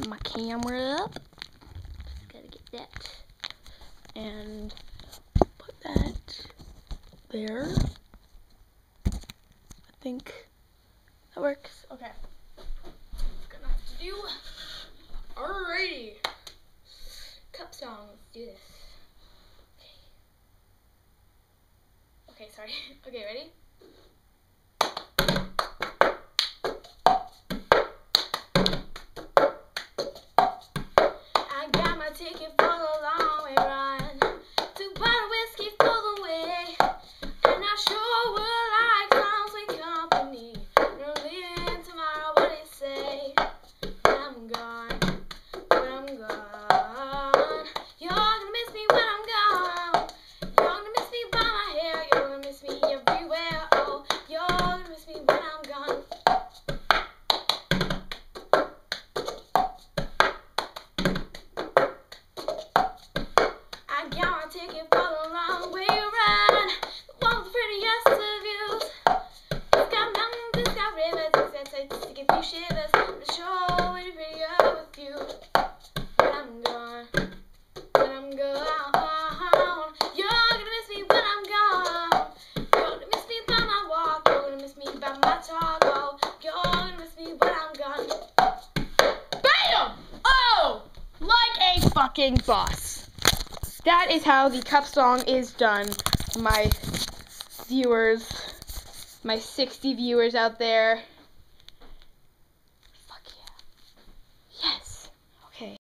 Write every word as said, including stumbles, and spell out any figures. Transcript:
my camera up. Just gotta get that. And put that there. I think that works. Okay. Gonna have to do. Alrighty. Cup song. Let's do this. Okay. Okay, sorry. Okay, ready? I got my ticket for the long way run. Two bottle whiskey for the way. And I sure would like some sweet company. We're leaving tomorrow, what do you say? When I'm gone, when I'm gone. You're gonna miss me when I'm gone. You're gonna miss me by my hair. You're gonna miss me everywhere. Oh, you're gonna miss me when I'm gone. I got my ticket for the long way run. The one with the prettiest of views. It's got mountains, it's got rivers, it's got sights to give you shivers. But the show will be prettier with you. When I'm gone, when I'm gone. You're gonna miss me when I'm gone. You're gonna miss me by my walk. You're gonna miss me by my talk. Oh, you're gonna miss me when I'm gone. BAM! Oh! Like a fucking boss. That is how the cup song is done, my viewers, my sixty viewers out there.